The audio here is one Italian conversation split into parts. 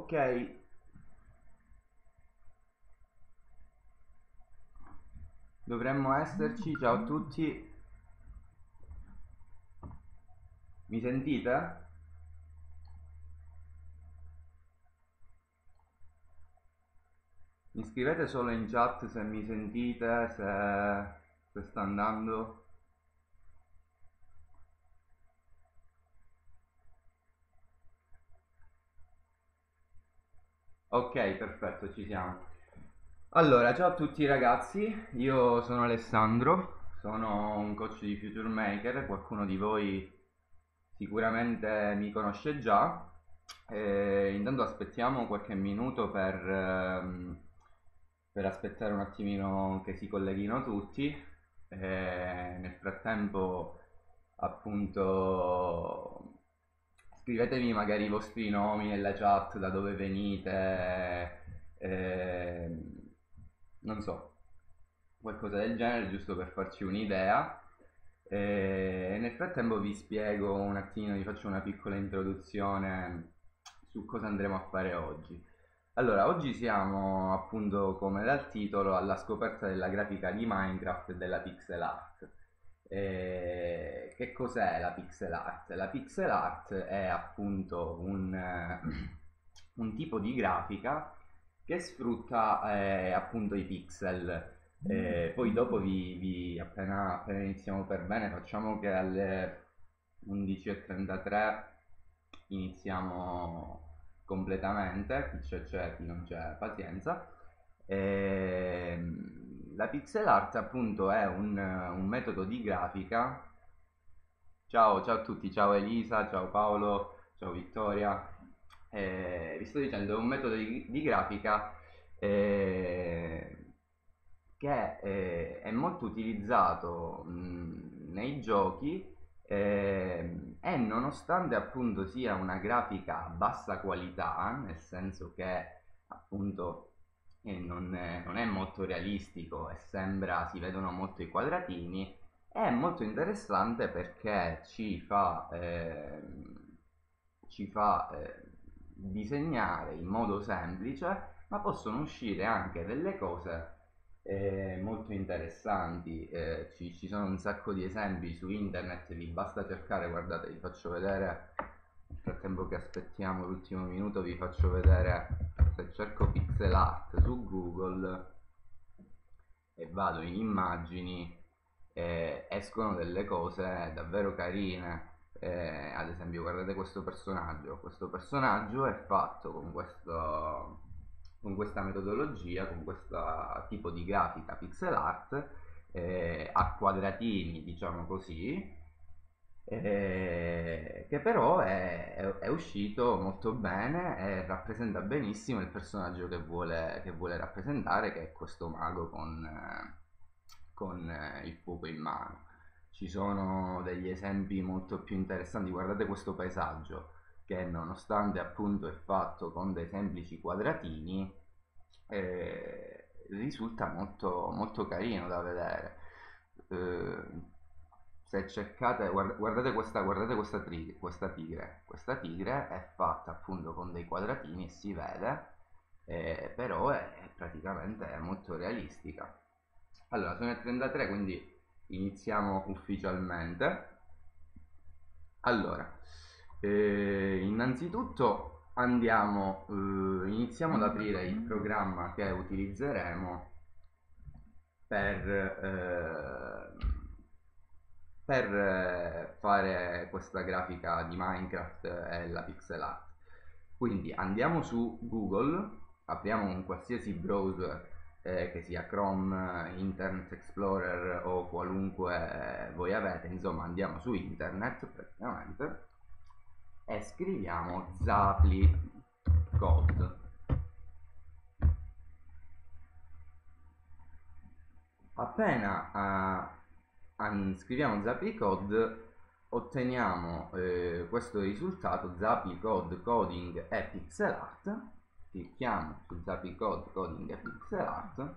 Ok, dovremmo esserci. Ciao a tutti, mi sentite? Mi scrivete solo in chat se mi sentite, se sta andando. Ok, perfetto, ci siamo. Allora, ciao a tutti ragazzi, io sono Alessandro, sono un coach di Future Maker, qualcuno di voi sicuramente mi conosce già. Intanto aspettiamo qualche minuto per aspettare un attimino che si colleghino tutti. Nel frattempo, appunto, scrivetemi magari i vostri nomi nella chat, da dove venite, non so, qualcosa del genere, giusto per farci un'idea. E nel frattempo vi spiego un attimino, vi faccio una piccola introduzione su cosa andremo a fare oggi. Allora, oggi siamo appunto, come dal titolo, alla scoperta della grafica di Minecraft e della pixel art. Che cos'è la pixel art? La pixel art è appunto un tipo di grafica che sfrutta appunto i pixel. Poi dopo appena iniziamo per bene, facciamo che alle 11:33 iniziamo completamente, chi c'è, chi non c'è, pazienza. La pixel art appunto è un metodo di grafica. Ciao a tutti, ciao Elisa, ciao Paolo, ciao Vittoria. Vi sto dicendo, è un metodo di grafica eh, che è molto utilizzato nei giochi, e nonostante appunto sia una grafica a bassa qualità, nel senso che appunto non è molto realistico e si vedono molto i quadratini, è molto interessante perché ci fa disegnare in modo semplice, ma possono uscire anche delle cose molto interessanti. Ci sono un sacco di esempi su internet, vi basta cercare, guardate, vi faccio vedere, nel frattempo che aspettiamo l'ultimo minuto, vi faccio vedere, se cerco pixel art su Google e vado in immagini, escono delle cose davvero carine. Ad esempio, guardate questo personaggio è fatto con questa metodologia, con questo tipo di grafica pixel art, a quadratini, diciamo così, che però è uscito molto bene e rappresenta benissimo il personaggio che vuole rappresentare, che è questo mago con il fuoco in mano. Ci sono degli esempi molto più interessanti, guardate questo paesaggio che, nonostante appunto è fatto con dei semplici quadratini, risulta molto, molto carino da vedere. Eh, Se cercate, questa tigre è fatta appunto con dei quadratini e si vede, però è praticamente molto realistica. Allora, sono le 33, quindi iniziamo ufficialmente. Allora, innanzitutto iniziamo ad aprire il programma che utilizzeremo per, fare questa grafica di Minecraft e la pixel art. Quindi andiamo su Google, apriamo un qualsiasi browser, che sia Chrome, Internet Explorer o qualunque voi avete, insomma andiamo su internet praticamente e scriviamo Zapli Code. Appena scriviamo Zapli Code, otteniamo questo risultato: Zapli Code, Coding e Pixel Art. Clicchiamo su Zapli Code, Coding e Pixel Art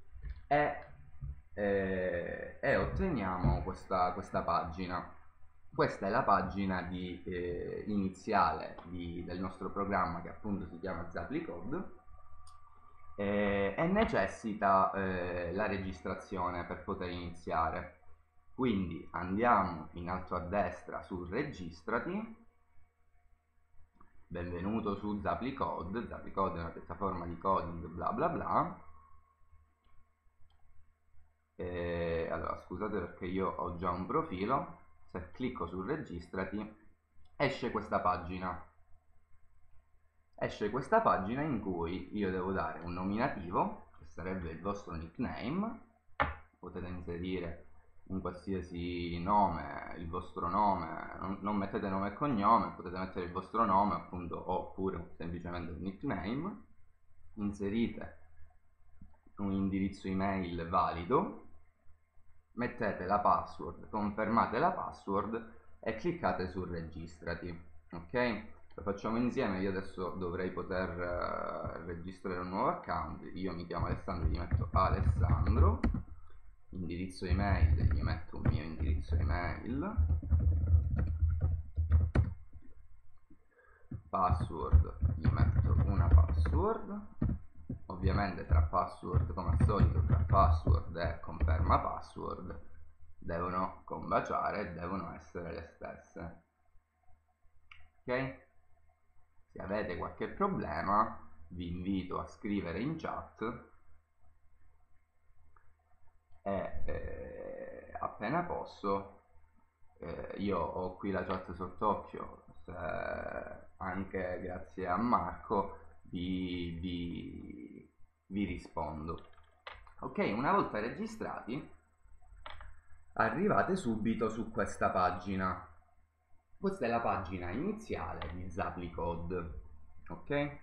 e otteniamo questa pagina. questa è la pagina iniziale del nostro programma, che appunto si chiama Zaplicode, e necessita la registrazione per poter iniziare. Quindi andiamo in alto a destra su registrati. Benvenuto su Zaplicode. Zaplicode è una piattaforma di coding bla bla bla. Allora scusate perché io ho già un profilo. Se clicco su registrati esce questa pagina. Esce questa pagina in cui io devo dare un nominativo, che sarebbe il vostro nickname. Potete inserire un qualsiasi nome, il vostro nome, non mettete nome e cognome, potete mettere il vostro nome appunto, oppure semplicemente un nickname. Inserite un indirizzo email valido, mettete la password, confermate la password e cliccate su registrati. Ok? Lo facciamo insieme. Io adesso dovrei poter registrare un nuovo account. Io mi chiamo Alessandro, gli metto Alessandro, indirizzo email, gli metto un mio indirizzo email, password, gli metto una password. Ovviamente tra password, come al solito, tra password e conferma password devono combaciare e devono essere le stesse. Ok? Se avete qualche problema vi invito a scrivere in chat e appena posso, io ho qui la chat sott'occhio, anche grazie a Marco vi rispondo. Ok, una volta registrati arrivate subito su questa pagina. Questa è la pagina iniziale di Zaplicode. Ok?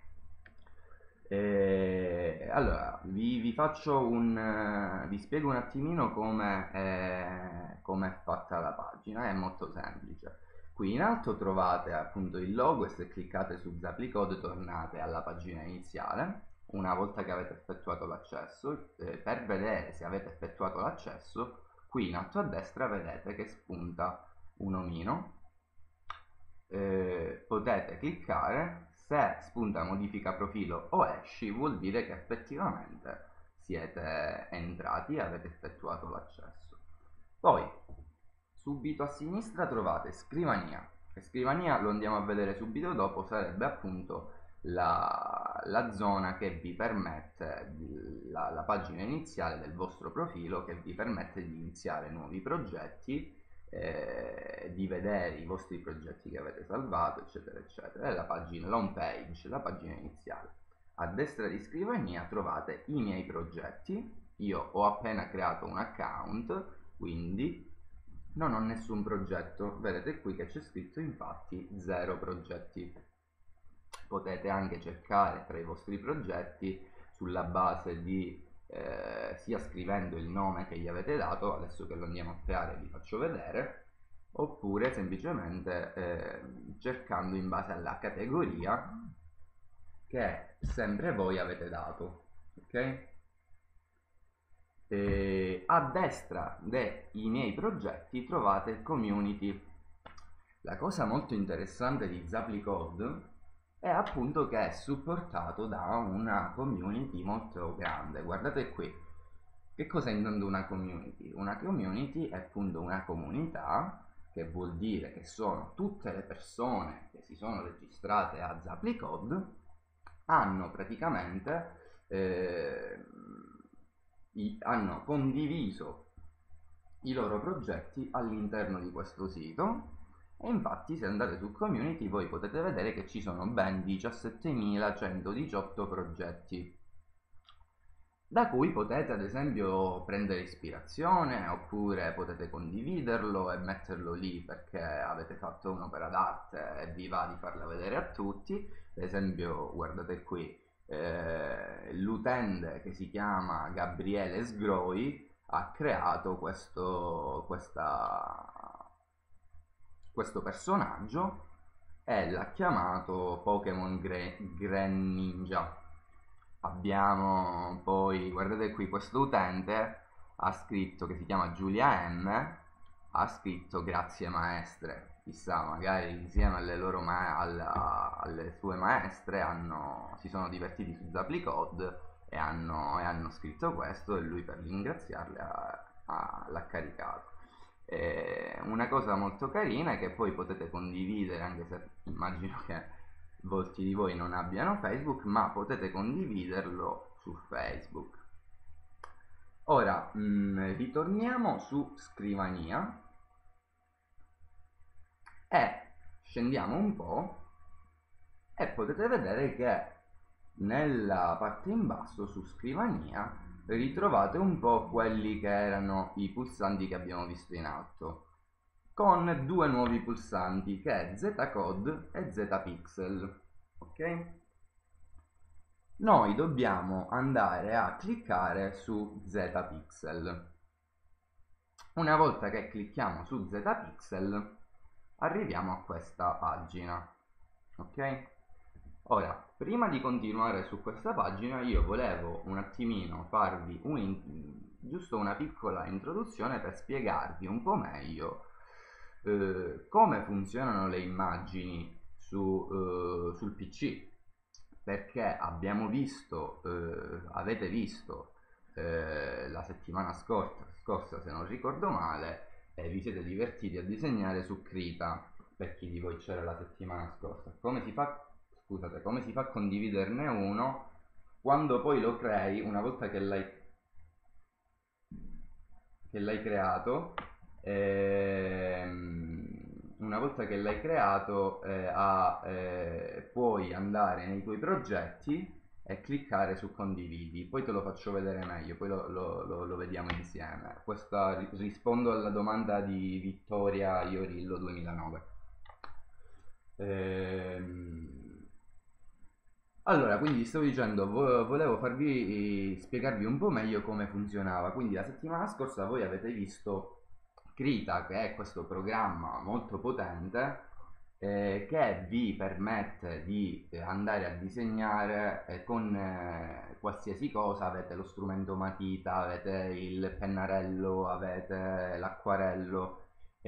Allora vi spiego un attimino come è fatta la pagina. È molto semplice. Qui in alto trovate appunto il logo e se cliccate su Zaplicode tornate alla pagina iniziale. Una volta che avete effettuato l'accesso, per vedere se avete effettuato l'accesso, qui in alto a destra vedete che spunta un omino. Potete cliccare. Se spunta modifica profilo o esci, vuol dire che effettivamente siete entrati e avete effettuato l'accesso. Poi subito a sinistra trovate scrivania, e scrivania lo andiamo a vedere subito dopo, sarebbe appunto la zona che vi permette, la pagina iniziale del vostro profilo, che vi permette di iniziare nuovi progetti, di vedere i vostri progetti che avete salvato, eccetera eccetera. È la pagina, l'home page, la pagina iniziale. A destra di scrivania trovate i miei progetti. Io ho appena creato un account, quindi non ho nessun progetto. Vedete qui che c'è scritto infatti 0 progetti. Potete anche cercare tra i vostri progetti sulla base di sia scrivendo il nome che gli avete dato, adesso che lo andiamo a creare vi faccio vedere, oppure semplicemente cercando in base alla categoria che sempre voi avete dato. Ok? A destra dei miei progetti trovate il community. La cosa molto interessante di Zaplicode è appunto che è supportato da una community molto grande. Guardate qui, che cosa intendo una community? Una community è appunto una comunità, che vuol dire che sono tutte le persone che si sono registrate a Zaplicode, hanno praticamente hanno condiviso i loro progetti all'interno di questo sito. E infatti se andate su community voi potete vedere che ci sono ben 17.118 progetti, da cui potete ad esempio prendere ispirazione, oppure potete condividerlo e metterlo lì perché avete fatto un'opera d'arte e vi va di farla vedere a tutti. Ad esempio guardate qui, l'utente che si chiama Gabriele Sgroi ha creato questo personaggio e l'ha chiamato Pokémon Greninja. Abbiamo poi, guardate qui, questo utente ha scritto, che si chiama Giulia M, ha scritto grazie maestre, chissà, magari insieme alle loro alle sue maestre si sono divertiti su Zapplicode e hanno scritto questo, e lui, per ringraziarle, l'ha caricato. Una cosa molto carina è che poi potete condividere, anche se immagino che molti di voi non abbiano Facebook, ma potete condividerlo su Facebook. Ora ritorniamo su Scrivania e scendiamo un po' e potete vedere che nella parte in basso su Scrivania ritrovate un po' quelli che erano i pulsanti che abbiamo visto in alto, con due nuovi pulsanti, che è Z-Code e Z-Pixel. Ok? Noi dobbiamo andare a cliccare su Z-Pixel. Una volta che clicchiamo su Z-Pixel arriviamo a questa pagina. Ok? Ora, prima di continuare su questa pagina, io volevo un attimino farvi giusto una piccola introduzione per spiegarvi un po' meglio come funzionano le immagini sul PC, perché abbiamo visto, avete visto la settimana scorsa, se non ricordo male, vi siete divertiti a disegnare su Krita, per chi di voi c'era la settimana scorsa. Come si fa a condividerne uno quando poi lo crei, una volta che l'hai creato? Una volta che l'hai creato, puoi andare nei tuoi progetti e cliccare su condividi. Poi te lo faccio vedere meglio, poi lo vediamo insieme. Rispondo alla domanda di Vittoria Iorillo 2009. Allora, quindi stavo dicendo, volevo spiegarvi un po' meglio come funzionava. Quindi la settimana scorsa voi avete visto Krita, che è questo programma molto potente che vi permette di andare a disegnare con qualsiasi cosa. Avete lo strumento matita, avete il pennarello, avete l'acquarello,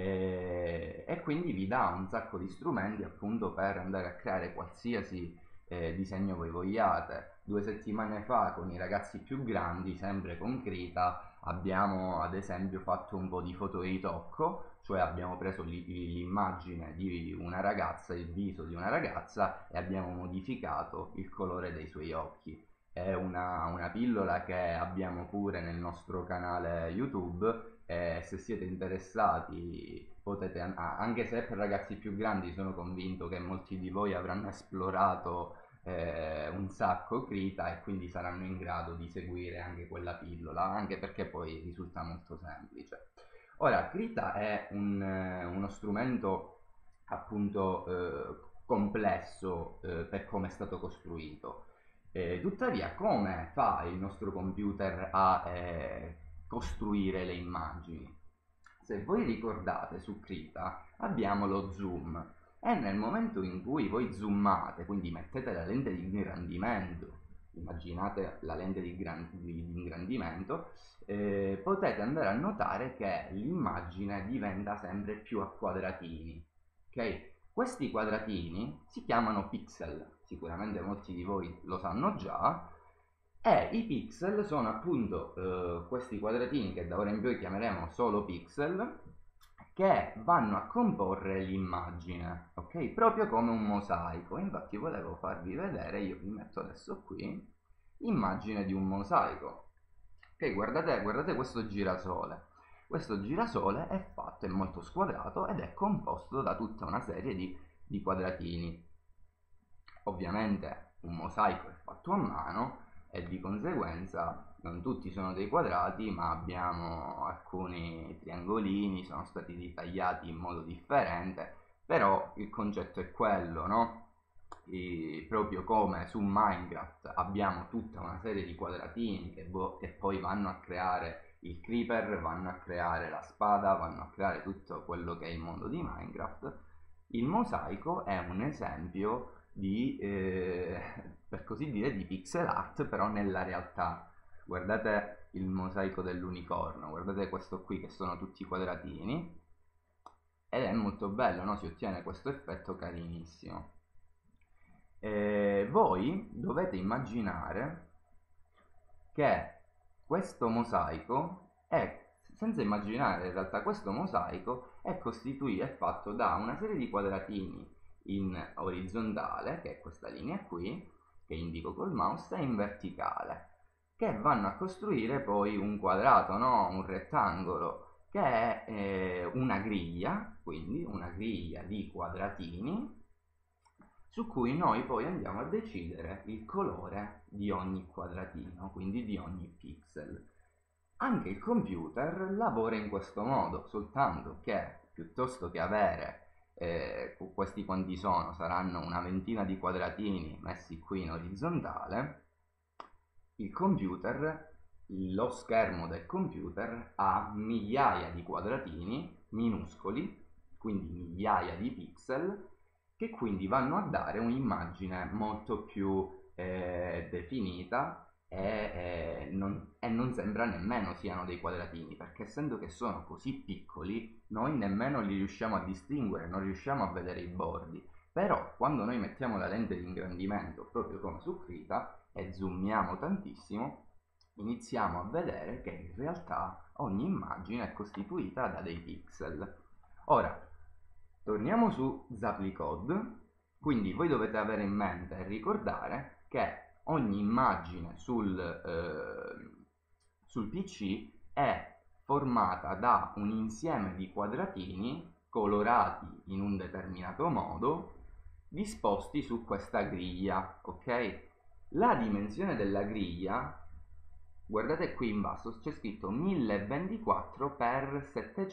e quindi vi dà un sacco di strumenti appunto per andare a creare qualsiasi disegno voi vogliate. 2 settimane fa, con i ragazzi più grandi, sempre con Krita, abbiamo ad esempio fatto un po' di fotoritocco, cioè abbiamo preso l'immagine di una ragazza, il viso di una ragazza, e abbiamo modificato il colore dei suoi occhi. È una pillola che abbiamo pure nel nostro canale YouTube, e se siete interessati potete, anche se per ragazzi più grandi, sono convinto che molti di voi avranno esplorato un sacco Krita, e quindi saranno in grado di seguire anche quella pillola, anche perché poi risulta molto semplice. Ora, Krita è uno strumento appunto complesso per come è stato costruito. Tuttavia, come fa il nostro computer a costruire le immagini? Se voi ricordate, su Krita abbiamo lo zoom, e nel momento in cui voi zoomate, quindi mettete la lente di ingrandimento, immaginate la lente di ingrandimento, potete andare a notare che l'immagine diventa sempre più a quadratini. Ok? Questi quadratini si chiamano pixel, sicuramente molti di voi lo sanno già, e i pixel sono appunto questi quadratini, che da ora in poi chiameremo solo pixel, che vanno a comporre l'immagine, ok? Proprio come un mosaico. Infatti volevo farvi vedere, io vi metto adesso qui, l'immagine di un mosaico. Ok, guardate questo girasole. Questo girasole è molto squadrato ed è composto da tutta una serie di quadratini. Ovviamente un mosaico è fatto a mano e di conseguenza non tutti sono dei quadrati, ma abbiamo alcuni triangolini, sono stati ritagliati in modo differente, però il concetto è quello, no? Proprio come su Minecraft abbiamo tutta una serie di quadratini che poi vanno a creare il creeper, vanno a creare la spada, vanno a creare tutto quello che è il mondo di Minecraft. Il mosaico è un esempio per così dire, di pixel art, però nella realtà. Guardate il mosaico dell'unicorno, guardate questo qui che sono tutti quadratini, ed è molto bello, no? Si ottiene questo effetto carinissimo. Voi dovete immaginare che questo mosaico senza immaginare in realtà questo mosaico è costituito, è fatto da una serie di quadratini in orizzontale, che è questa linea qui, che indico col mouse, e in verticale, che vanno a costruire poi un quadrato, no? Un rettangolo, che è una griglia, quindi una griglia di quadratini, su cui noi poi andiamo a decidere il colore di ogni quadratino, quindi di ogni pixel. Anche il computer lavora in questo modo, soltanto che piuttosto che avere questi quanti sono, saranno una ventina di quadratini messi qui in orizzontale, il computer, lo schermo del computer ha migliaia di quadratini minuscoli, quindi migliaia di pixel, che quindi vanno a dare un'immagine molto più definita e non sembra nemmeno siano dei quadratini, perché essendo che sono così piccoli noi nemmeno li riusciamo a distinguere, non riusciamo a vedere i bordi. Però quando noi mettiamo la lente di ingrandimento proprio come su Krita e zoomiamo tantissimo, iniziamo a vedere che in realtà ogni immagine è costituita da dei pixel. Ora torniamo su Zaplicode, quindi voi dovete avere in mente e ricordare che ogni immagine sul PC è formata da un insieme di quadratini colorati in un determinato modo, disposti su questa griglia, ok? La dimensione della griglia, guardate qui in basso, c'è scritto 1024 x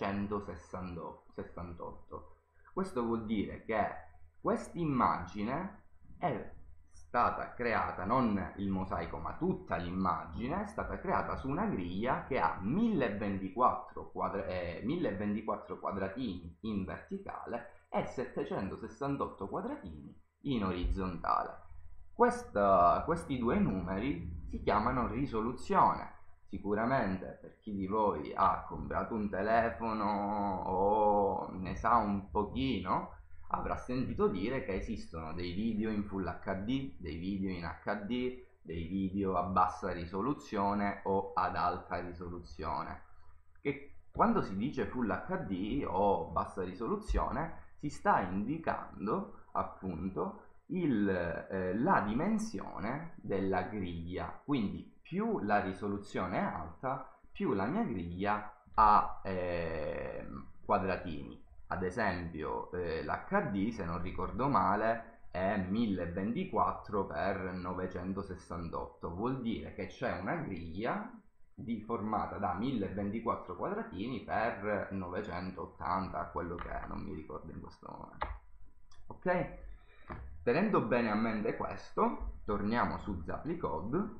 768. Questo vuol dire che quest'immagine è stata creata, non il mosaico ma tutta l'immagine è stata creata su una griglia che ha 1024 quadratini in verticale e 768 quadratini in orizzontale. Questi due numeri si chiamano risoluzione. Sicuramente per chi di voi ha comprato un telefono o ne sa un pochino, avrà sentito dire che esistono dei video in Full HD, dei video in HD, dei video a bassa risoluzione o ad alta risoluzione. Che quando si dice Full HD o bassa risoluzione si sta indicando appunto la dimensione della griglia, quindi più la risoluzione è alta, più la mia griglia ha quadratini. Ad esempio l'HD, se non ricordo male, è 1024 x 968, vuol dire che c'è una griglia formata da 1024 quadratini per 980, quello che è, non mi ricordo in questo momento. Ok? Tenendo bene a mente questo, torniamo su Zaplicode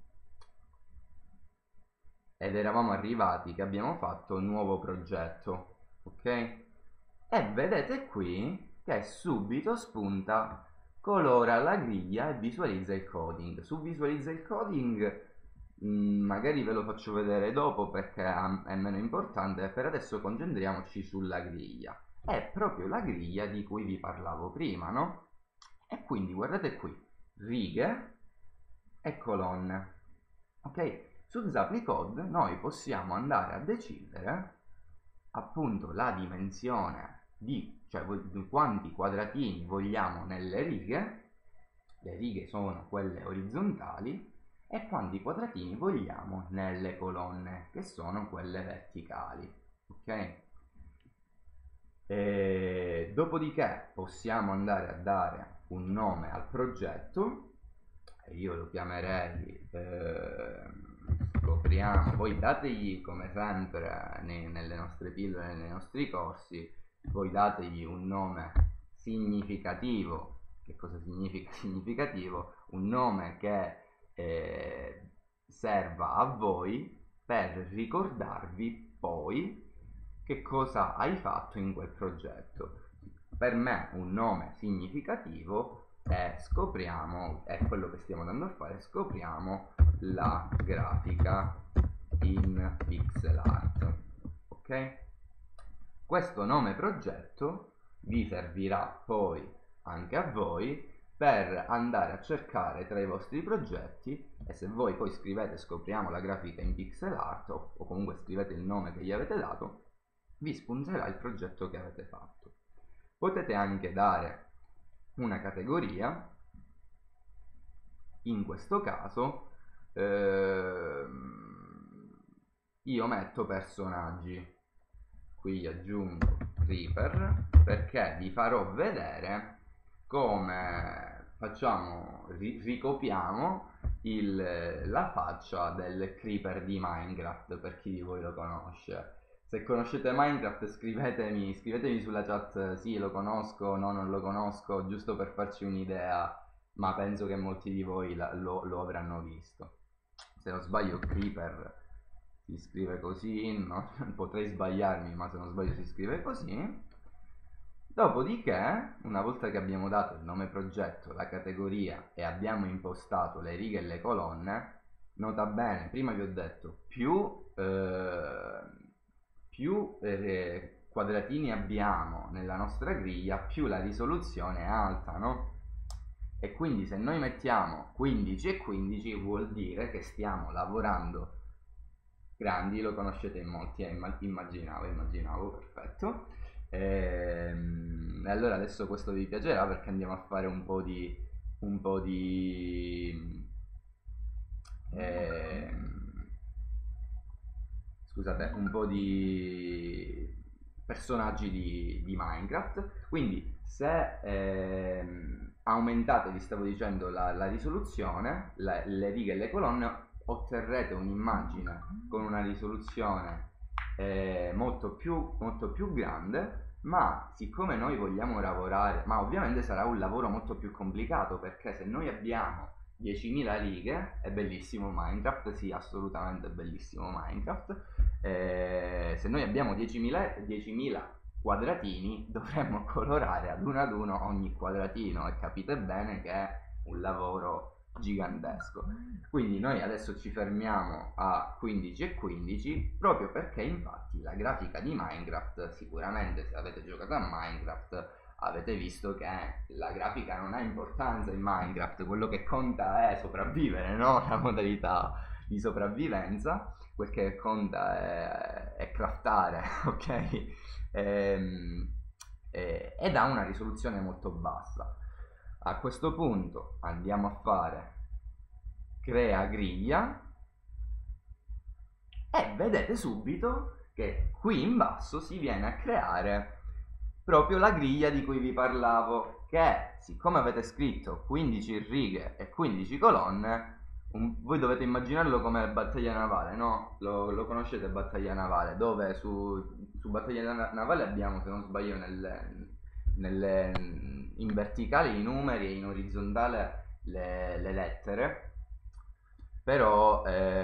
ed eravamo arrivati che abbiamo fatto un nuovo progetto, ok? E vedete qui che subito spunta colora la griglia e visualizza il coding. Su visualizza il coding magari ve lo faccio vedere dopo perché è meno importante, per adesso concentriamoci sulla griglia. È proprio la griglia di cui vi parlavo prima, no? E quindi guardate qui, righe e colonne. Ok? Su Zaplicode noi possiamo andare a decidere appunto la dimensione cioè quanti quadratini vogliamo nelle righe, le righe sono quelle orizzontali, e quanti quadratini vogliamo nelle colonne, che sono quelle verticali. Ok? E dopodiché possiamo andare a dare un nome al progetto, e io lo chiamerei scopriamo, voi dategli come sempre nelle nostre pillole, nei nostri corsi, voi dategli un nome significativo. Che cosa significa significativo? Un nome che serva a voi per ricordarvi poi che cosa hai fatto in quel progetto. Per me un nome significativo è quello che stiamo andando a fare, scopriamo la grafica in pixel art, ok? Questo nome progetto vi servirà poi anche a voi per andare a cercare tra i vostri progetti, e se voi poi scrivete scopriamo la grafica in pixel art o comunque scrivete il nome che gli avete dato, vi spunterà il progetto che avete fatto. Potete anche dare una categoria, in questo caso io metto personaggi, qui aggiungo Creeper perché vi farò vedere come facciamo, ricopiamo la faccia del Creeper di Minecraft, per chi di voi lo conosce. Se conoscete Minecraft scrivetemi sulla chat sì lo conosco, no non lo conosco, giusto per farci un'idea, ma penso che molti di voi lo avranno visto. Se non sbaglio Creeper si scrive così, no? Potrei sbagliarmi, ma se non sbaglio si scrive così. Dopodiché, una volta che abbiamo dato il nome progetto, la categoria e abbiamo impostato le righe e le colonne, nota bene, prima vi ho detto più quadratini abbiamo nella nostra griglia, più la risoluzione è alta, no? E quindi se noi mettiamo 15 e 15 vuol dire che stiamo lavorando grandi, lo conoscete in molti, immaginavo, perfetto. E allora adesso questo vi piacerà perché andiamo a fare un po' di scusate, un po' di personaggi di Minecraft. Quindi se aumentate, vi stavo dicendo, la risoluzione, le righe e le colonne, otterrete un'immagine con una risoluzione molto più grande, ma siccome noi vogliamo lavorare, ma ovviamente sarà un lavoro molto più complicato, perché se noi abbiamo 10.000 righe, è bellissimo Minecraft, sì, assolutamente bellissimo Minecraft, se noi abbiamo 10.000 quadratini dovremmo colorare ad uno ogni quadratino, e capite bene che è un lavoro gigantesco. Quindi noi adesso ci fermiamo a 15 e 15 proprio perché infatti la grafica di Minecraft, sicuramente se avete giocato a Minecraft avete visto che la grafica non ha importanza in Minecraft, quello che conta è sopravvivere, no? La modalità di sopravvivenza, quel che conta è craftare, ok? Ed ha una risoluzione molto bassa. A questo punto andiamo a fare crea griglia e vedete subito che qui in basso si viene a creare proprio la griglia di cui vi parlavo, che siccome avete scritto 15 righe e 15 colonne, voi dovete immaginarlo come battaglia navale, no? Lo conoscete battaglia navale, dove su battaglia navale abbiamo, se non sbaglio, in verticale i numeri e in orizzontale le lettere, però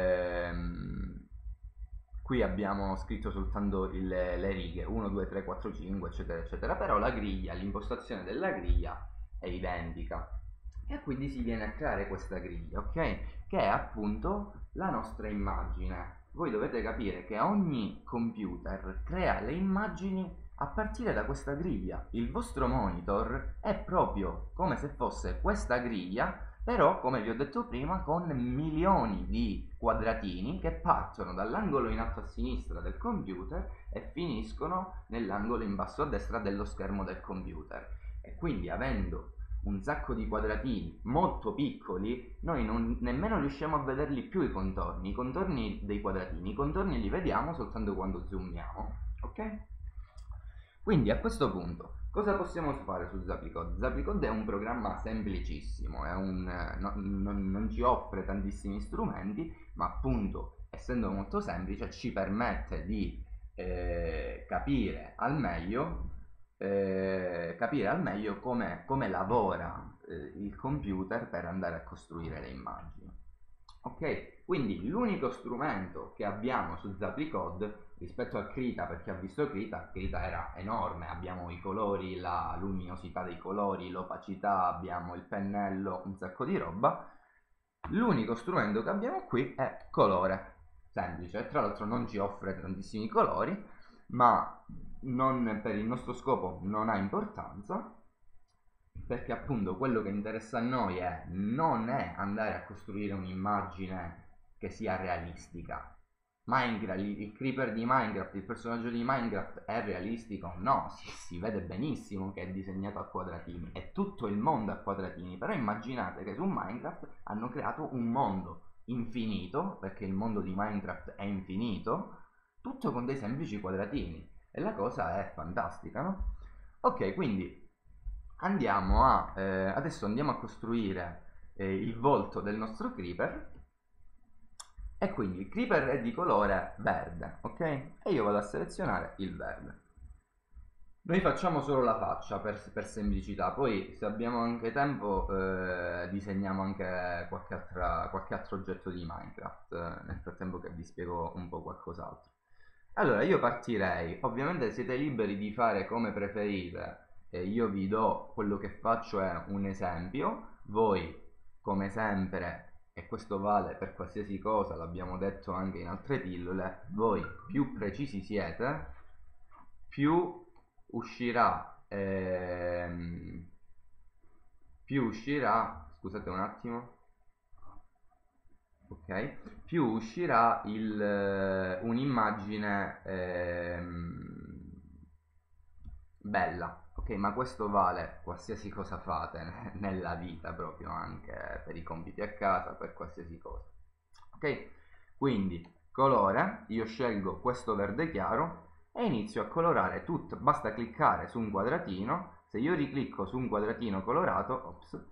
qui abbiamo scritto soltanto le righe 1, 2, 3, 4, 5 eccetera eccetera, però la griglia, l'impostazione della griglia è identica e quindi si viene a creare questa griglia, ok? Che è appunto la nostra immagine. Voi dovete capire che ogni computer crea le immagini a partire da questa griglia. Il vostro monitor è proprio come se fosse questa griglia, però come vi ho detto prima con milioni di quadratini che partono dall'angolo in alto a sinistra del computer e finiscono nell'angolo in basso a destra dello schermo del computer. E quindi avendo un sacco di quadratini molto piccoli, noi non nemmeno riusciamo a vederli più i contorni dei quadratini. I contorni li vediamo soltanto quando zoomiamo, ok? Quindi a questo punto cosa possiamo fare su Zapicode? Zapicode è un programma semplicissimo, non ci offre tantissimi strumenti, ma appunto essendo molto semplice ci permette di capire al meglio come lavora il computer per andare a costruire le immagini. Ok, quindi l'unico strumento che abbiamo su Zapicode rispetto a Krita, perché ha visto Krita era enorme, abbiamo i colori, la luminosità dei colori, l'opacità, abbiamo il pennello, un sacco di roba. L'unico strumento che abbiamo qui è colore, semplice, tra l'altro non ci offre tantissimi colori, ma per il nostro scopo non ha importanza, perché appunto quello che interessa a noi non è andare a costruire un'immagine che sia realistica. Il creeper di Minecraft, il personaggio di Minecraft è realistico? No, si vede benissimo che è disegnato a quadratini, è tutto il mondo a quadratini, però immaginate che su Minecraft hanno creato un mondo infinito, perché il mondo di Minecraft è infinito, tutto con dei semplici quadratini, e la cosa è fantastica, no? Ok, quindi adesso andiamo a costruire il volto del nostro creeper, e quindi il creeper è di colore verde, ok? E io vado a selezionare il verde. Noi facciamo solo la faccia per semplicità, poi se abbiamo anche tempo disegniamo anche qualche altro oggetto di Minecraft, nel frattempo che vi spiego un po' qualcos'altro. Allora io partirei, ovviamente siete liberi di fare come preferite, io vi do quello che faccio è un esempio, voi come sempre, e questo vale per qualsiasi cosa, l'abbiamo detto anche in altre pillole, voi più precisi siete, più uscirà, scusate un attimo, ok, più uscirà un'immagine bella, ok, ma questo vale qualsiasi cosa fate nella vita, proprio anche per i compiti a casa, per qualsiasi cosa, ok? Quindi colore, io scelgo questo verde chiaro e inizio a colorare tutto, basta cliccare su un quadratino, se io riclicco su un quadratino colorato, ops,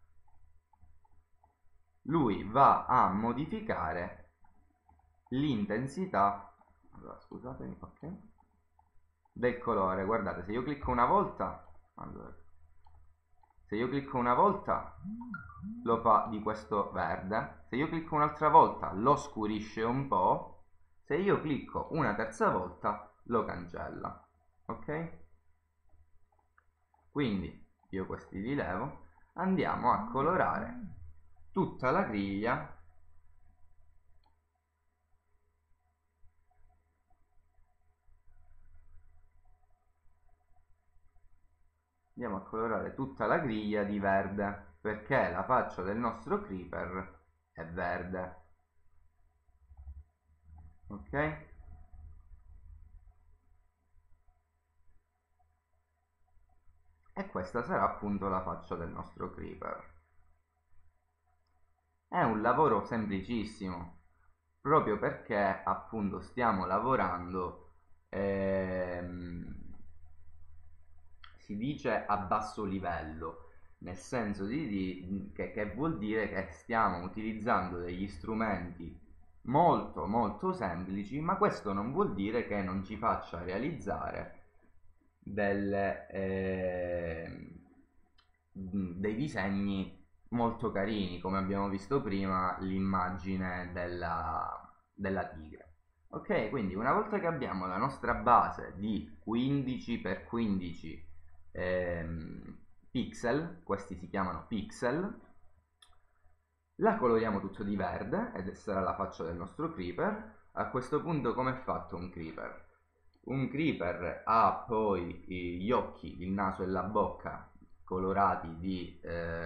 lui va a modificare l'intensità, allora, scusatemi, ok, del colore. Guardate, se io clicco una volta, allora, se io clicco una volta lo fa di questo verde, se io clicco un'altra volta lo scurisce un po', se io clicco una terza volta lo cancella, ok? Quindi io questi li levo, andiamo a colorare tutta la griglia di verde, perché la faccia del nostro creeper è verde, ok? E questa sarà appunto la faccia del nostro creeper. È un lavoro semplicissimo, proprio perché appunto stiamo lavorando, si dice a basso livello, nel senso che vuol dire che stiamo utilizzando degli strumenti molto molto semplici, ma questo non vuol dire che non ci faccia realizzare dei disegni molto carini, come abbiamo visto prima l'immagine della tigre. Ok, quindi una volta che abbiamo la nostra base di 15x15 pixel, questi si chiamano pixel, la coloriamo tutto di verde ed sarà la faccia del nostro creeper. A questo punto come è fatto un creeper? Un creeper ha poi gli occhi, il naso e la bocca colorati di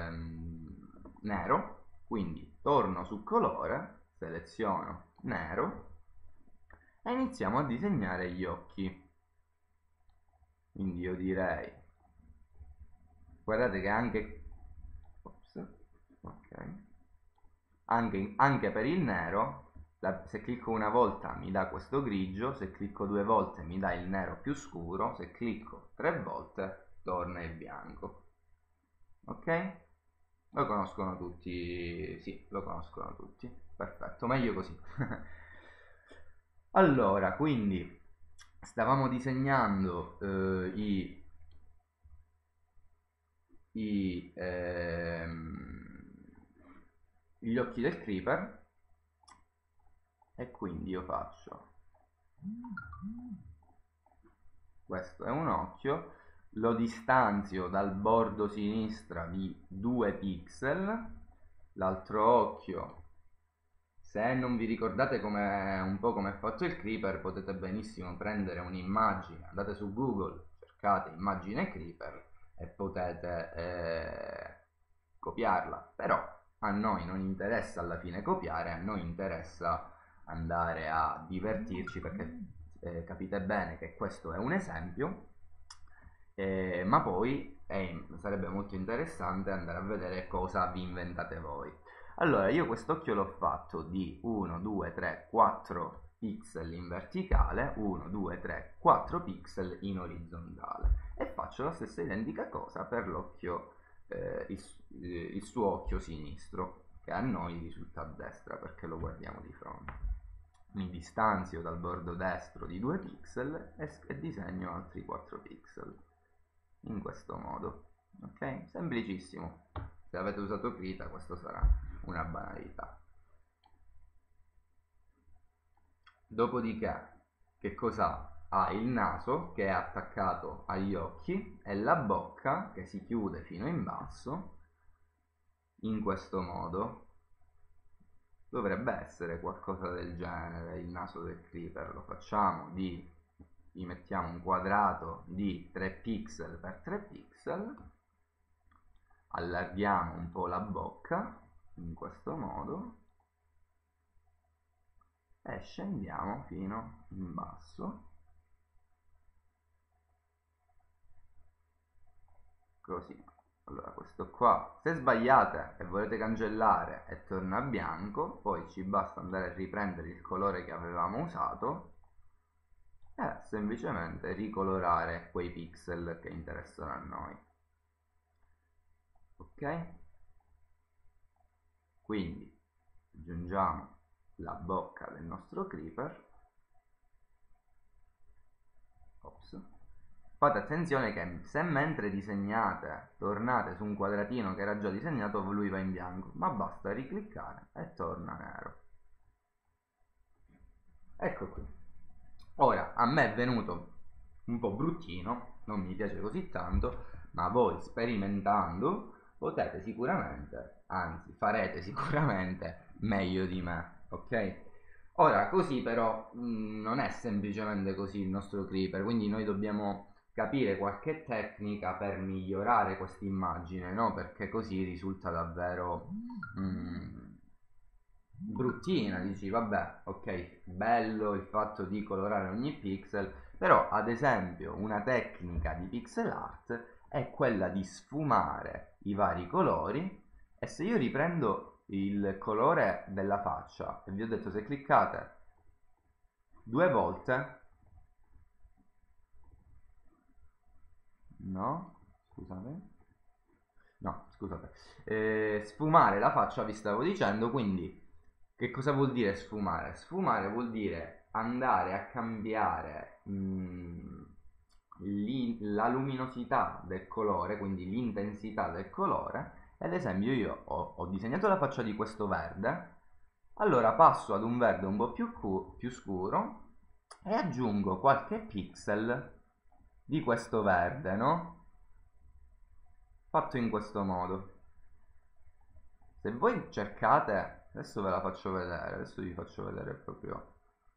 nero, quindi torno su colore, seleziono nero e iniziamo a disegnare gli occhi. Quindi io direi, guardate che anche, ops, ok, anche per il nero, se clicco una volta mi dà questo grigio, se clicco due volte mi dà il nero più scuro, se clicco tre volte torna il bianco, ok? Lo conoscono tutti, sì, lo conoscono tutti, perfetto, meglio così. Allora, quindi stavamo disegnando gli occhi del creeper, e quindi io faccio, questo è un occhio, lo distanzio dal bordo sinistra di 2 pixel, l'altro occhio Se non vi ricordate un po' come è fatto il creeper, potete benissimo prendere un'immagine, andate su Google, cercate immagine creeper e potete copiarla. Però a noi non interessa alla fine copiare, a noi interessa andare a divertirci, perché capite bene che questo è un esempio, ma poi sarebbe molto interessante andare a vedere cosa vi inventate voi. Allora, io quest'occhio l'ho fatto di 1, 2, 3, 4 pixel in verticale, 1, 2, 3, 4 pixel in orizzontale, e faccio la stessa identica cosa per l'occhio, il suo occhio sinistro, che a noi risulta a destra perché lo guardiamo di fronte. Mi distanzio dal bordo destro di 2 pixel e disegno altri 4 pixel in questo modo. Ok? Semplicissimo. Se avete usato Krita, questo sarà una banalità. Dopodiché, che cosa ha? Il naso che è attaccato agli occhi e la bocca che si chiude fino in basso in questo modo. Dovrebbe essere qualcosa del genere il naso del creeper. Lo facciamo gli mettiamo un quadrato di 3 pixel per 3 pixel, allarghiamo un po' la bocca in questo modo e scendiamo fino in basso, così. Allora, questo qua, se sbagliate e volete cancellare e torna bianco, poi ci basta andare a riprendere il colore che avevamo usato e semplicemente ricolorare quei pixel che interessano a noi. Ok? Quindi aggiungiamo la bocca del nostro creeper. Ops. Fate attenzione che se mentre disegnate tornate su un quadratino che era già disegnato, lui va in bianco, ma basta ricliccare e torna nero. Ecco qui. Ora, a me è venuto un po' bruttino, non mi piace così tanto, ma voi sperimentando potete sicuramente, anzi farete sicuramente meglio di me, ok? Ora, così però non è semplicemente così il nostro creeper, quindi noi dobbiamo capire qualche tecnica per migliorare questa immagine, no? Perché così risulta davvero bruttina. Dici vabbè, ok, bello il fatto di colorare ogni pixel, però ad esempio una tecnica di pixel art è quella di sfumare i vari colori, e se io riprendo il colore della faccia e vi ho detto, se cliccate 2 volte, no, scusate, no, scusate, sfumare la faccia vi stavo dicendo. Quindi che cosa vuol dire sfumare? Sfumare vuol dire andare a cambiare la luminosità del colore, quindi l'intensità del colore. Ad esempio io ho disegnato la faccia di questo verde, allora passo ad un verde un po' più scuro e aggiungo qualche pixel di questo verde, no? Fatto in questo modo. Se voi cercate, adesso ve la faccio vedere, adesso vi faccio vedere proprio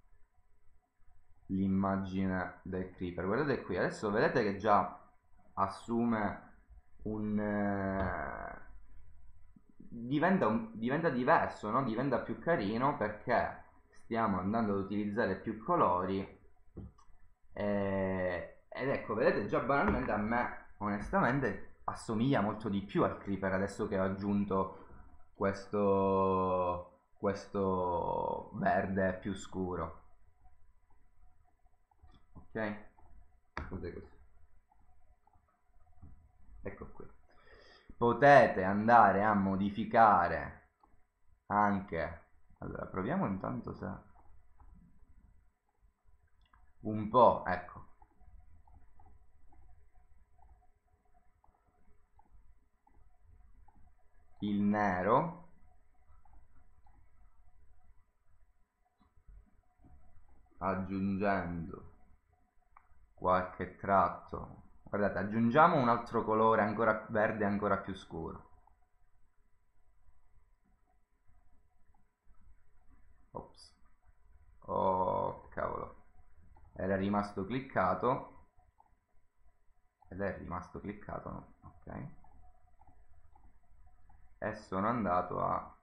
l'immagine del creeper. Guardate qui, adesso vedete che già assume diventa diverso, no? Diventa più carino perché stiamo andando ad utilizzare più colori, ed ecco, vedete, già banalmente a me onestamente assomiglia molto di più al creeper adesso che ho aggiunto questo verde più scuro. Ok? Cos'è così? Ecco qui. Potete andare a modificare anche, allora proviamo intanto se un po', ecco, il nero, aggiungendo qualche tratto. Guardate, aggiungiamo un altro colore ancora verde, ancora più scuro. era rimasto cliccato, ed è rimasto cliccato, no? Ok, e sono andato a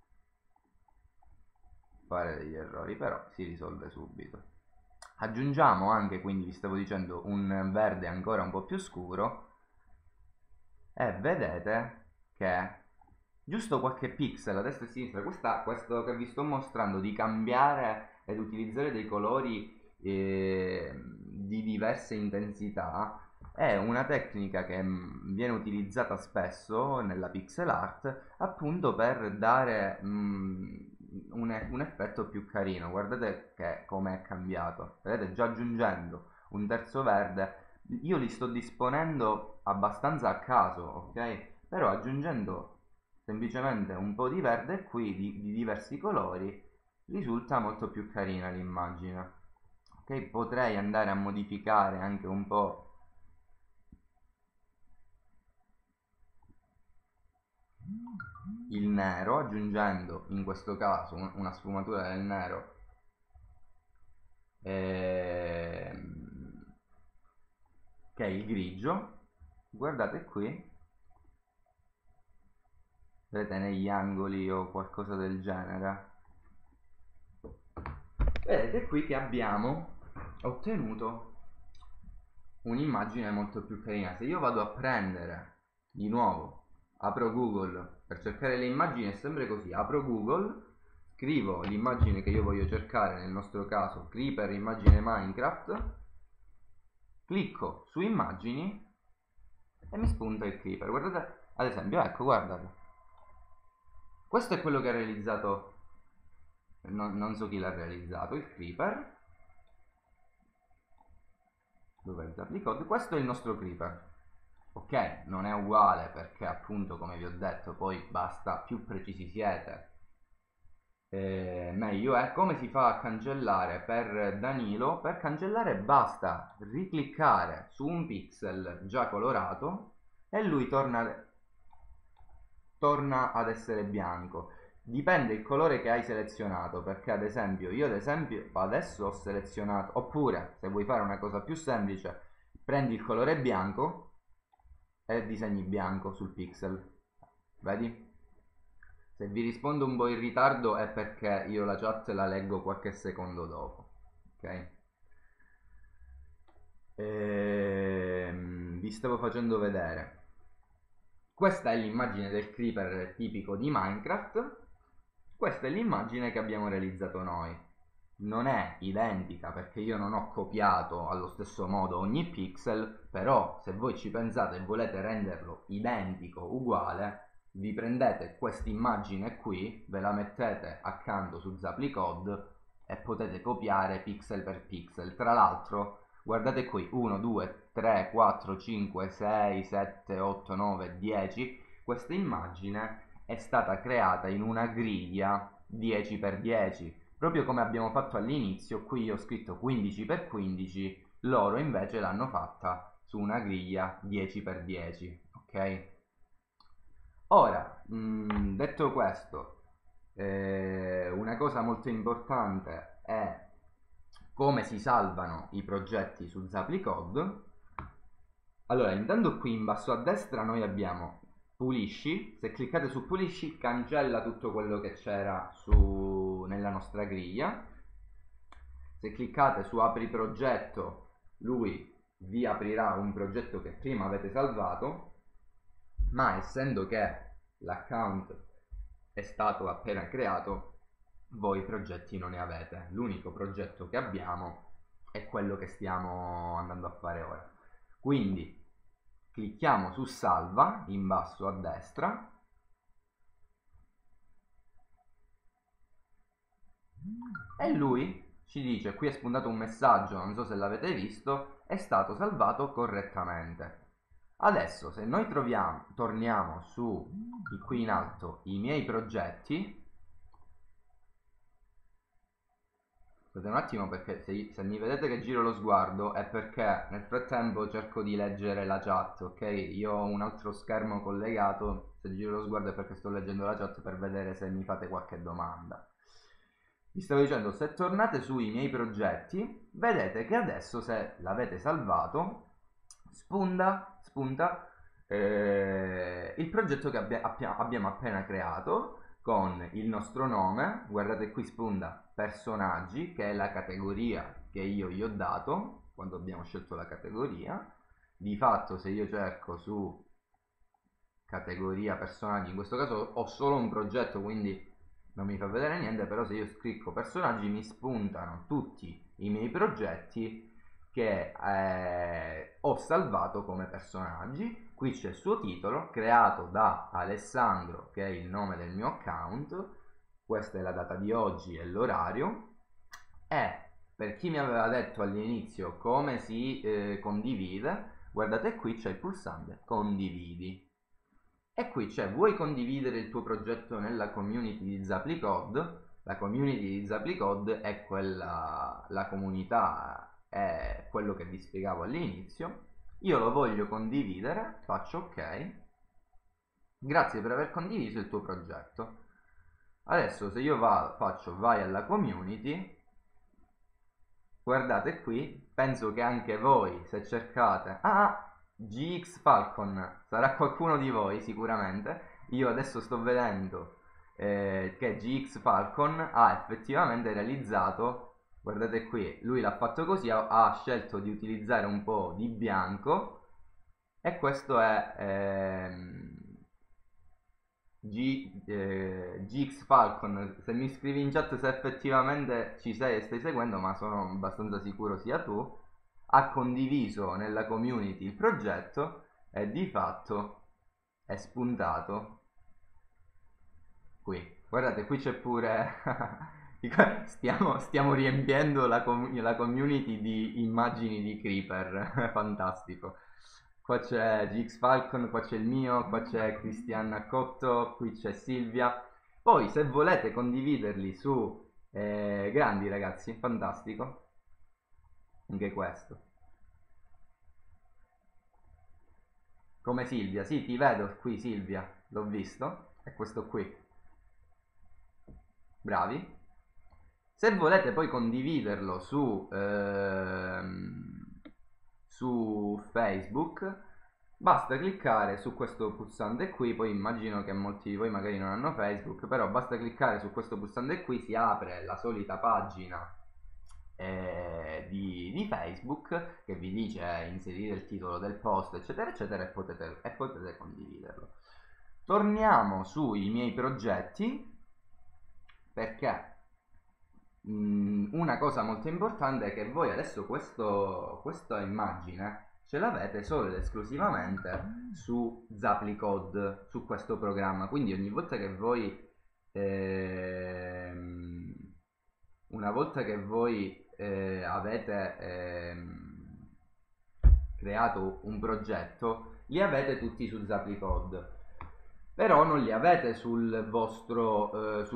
fare degli errori, però si risolve subito. Aggiungiamo anche, quindi vi stavo dicendo, un verde ancora un po' più scuro, e vedete che giusto qualche pixel a destra e a sinistra, questo che vi sto mostrando di cambiare ed utilizzare dei colori di diverse intensità è una tecnica che viene utilizzata spesso nella pixel art, appunto per dare un effetto più carino. Guardate che come è cambiato, vedete, già aggiungendo un terzo verde, io li sto disponendo abbastanza a caso, ok? Però aggiungendo semplicemente un po' di verde qui di diversi colori risulta molto più carina l'immagine. Ok, potrei andare a modificare anche un po' il nero, aggiungendo in questo caso una sfumatura del nero che è il grigio. Guardate qui, vedete negli angoli o qualcosa del genere, vedete qui che abbiamo ottenuto un'immagine molto più carina. Se io vado a prendere di nuovo, apro Google per cercare le immagini, è sempre così: apro Google, scrivo l'immagine che io voglio cercare, nel nostro caso Creeper immagine Minecraft, clicco su immagini e mi spunta il Creeper. Guardate, ad esempio, ecco, guardate, questo è quello che ha realizzato, non so chi l'ha realizzato, il Creeper. Dov'è il Zaplicode? Questo è il nostro Creeper. Ok, non è uguale perché appunto, come vi ho detto, poi basta, più precisi siete meglio è. Come si fa a cancellare per Danilo? Per cancellare basta ricliccare su un pixel già colorato e lui torna ad essere bianco. Dipende il colore che hai selezionato, perché ad esempio io adesso ho selezionato, oppure se vuoi fare una cosa più semplice, prendi il colore bianco e disegni bianco sul pixel, vedi? Se vi rispondo un po' in ritardo è perché io la chat la leggo qualche secondo dopo, ok? Vi stavo facendo vedere, questa è l'immagine del creeper tipico di Minecraft, questa è l'immagine che abbiamo realizzato noi. Non è identica perché io non ho copiato allo stesso modo ogni pixel, però se voi ci pensate e volete renderlo identico, uguale, vi prendete questa immagine qui, ve la mettete accanto su Zaplicode e potete copiare pixel per pixel. Tra l'altro, guardate qui, 1, 2, 3, 4, 5, 6, 7, 8, 9, 10. Questa immagine è stata creata in una griglia 10x10, proprio come abbiamo fatto all'inizio. Qui io ho scritto 15x15, loro invece l'hanno fatta su una griglia 10x10, ok? Ora, detto questo, una cosa molto importante è come si salvano i progetti su Zaplicode. Allora, intanto qui in basso a destra noi abbiamo pulisci. Se cliccate su pulisci cancella tutto quello che c'era nella nostra griglia. Se cliccate su apri progetto, lui vi aprirà un progetto che prima avete salvato, ma essendo che l'account è stato appena creato, voi progetti non ne avete. L'unico progetto che abbiamo è quello che stiamo andando a fare ora. Quindi clicchiamo su salva in basso a destra e lui ci dice, qui è spuntato un messaggio, non so se l'avete visto, è stato salvato correttamente. Adesso se noi torniamo su qui in alto i miei progetti, scusate un attimo perché se mi vedete che giro lo sguardo è perché nel frattempo cerco di leggere la chat, ok? Io ho un altro schermo collegato, se giro lo sguardo è perché sto leggendo la chat per vedere se mi fate qualche domanda. vi stavo dicendo, se tornate sui miei progetti, vedete che adesso, se l'avete salvato, spunta il progetto che abbiamo appena creato con il nostro nome. Guardate qui, spunta personaggi, che è la categoria che io gli ho dato quando abbiamo scelto la categoria. Di fatto, se io cerco su categoria personaggi, in questo caso ho solo un progetto, quindi non mi fa vedere niente, però se io clicco personaggi mi spuntano tutti i miei progetti che ho salvato come personaggi. Qui c'è il suo titolo, creato da Alessandro, che è il nome del mio account, questa è la data di oggi e l'orario, e per chi mi aveva detto all'inizio come si condivide, guardate qui c'è il pulsante condividi. E qui c'è: vuoi condividere il tuo progetto nella community di Zaplicode? La community di Zaplicode è quella, la comunità è quello che vi spiegavo all'inizio. Io lo voglio condividere, faccio ok. Grazie per aver condiviso il tuo progetto. Adesso se io faccio vai alla community, guardate qui, penso che anche voi, se cercate GX Falcon, sarà qualcuno di voi sicuramente. Io adesso sto vedendo che GX Falcon ha effettivamente realizzato, guardate qui, lui l'ha fatto così, ha scelto di utilizzare un po' di bianco, e questo è GX Falcon. Se mi scrivi in chat se effettivamente ci sei e stai seguendo, ma sono abbastanza sicuro sia tu, ha condiviso nella community il progetto e di fatto è spuntato qui. Guardate, qui c'è pure stiamo riempiendo la community di immagini di creeper. Fantastico. Qua c'è GX Falcon, qua c'è il mio, qua c'è Cristiana Cotto, qui c'è Silvia. Poi se volete condividerli su grandi, ragazzi, fantastico anche questo. Come Silvia, sì, ti vedo qui, Silvia, l'ho visto, è questo qui. Bravi. Se volete poi condividerlo su Facebook, basta cliccare su questo pulsante qui. Poi immagino che molti di voi magari non hanno Facebook, però basta cliccare su questo pulsante qui, si apre la solita pagina di Facebook che vi dice inserire il titolo del post, eccetera eccetera, e potete condividerlo. Torniamo sui miei progetti, perché una cosa molto importante è che voi adesso questa immagine ce l'avete solo ed esclusivamente su Zaplicode, su questo programma. Quindi ogni volta che voi una volta che voi avete creato un progetto, li avete tutti su Zaplicode, però non li avete sul vostro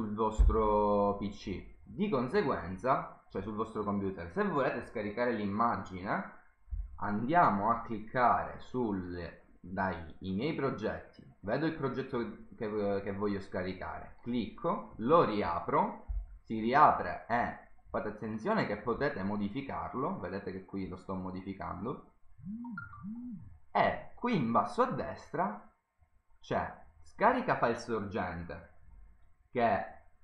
PC. Di conseguenza, cioè sul vostro computer, se volete scaricare l'immagine, andiamo a cliccare dai miei progetti, vedo il progetto che voglio scaricare, clicco, lo riapro, si riapre e fate attenzione che potete modificarlo, vedete che qui lo sto modificando, e qui in basso a destra c'è scarica file sorgente, che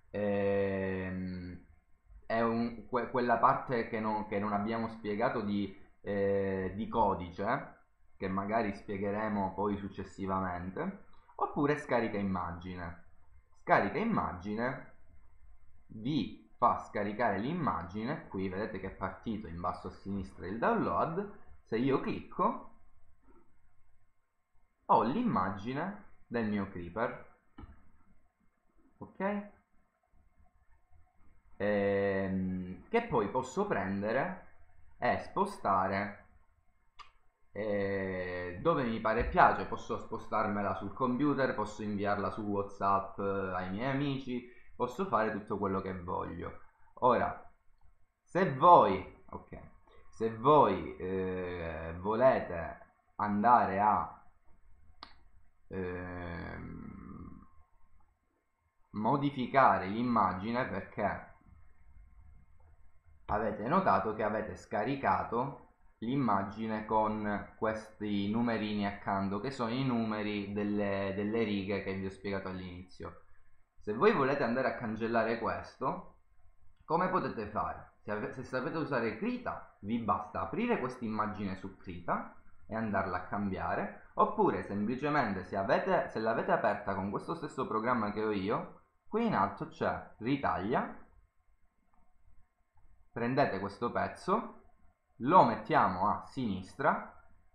è quella parte che non abbiamo spiegato di codice, che magari spiegheremo poi successivamente, oppure scarica immagine. Scarica immagine vi fa scaricare l'immagine. Qui vedete che è partito in basso a sinistra il download. Se io clicco ho l'immagine del mio creeper, ok, che poi posso prendere e spostare dove mi pare e piace. Posso spostarmela sul computer, posso inviarla su WhatsApp ai miei amici, posso fare tutto quello che voglio. Ora, se voi volete andare a modificare l'immagine, perché avete notato che avete scaricato l'immagine con questi numerini accanto, che sono i numeri delle righe che vi ho spiegato all'inizio. Se voi volete andare a cancellare questo, come potete fare? Se sapete usare Krita, vi basta aprire questa immagine su Krita e andarla a cambiare, oppure semplicemente se l'avete aperta con questo stesso programma che ho io, qui in alto c'è ritaglia, prendete questo pezzo, lo mettiamo a sinistra,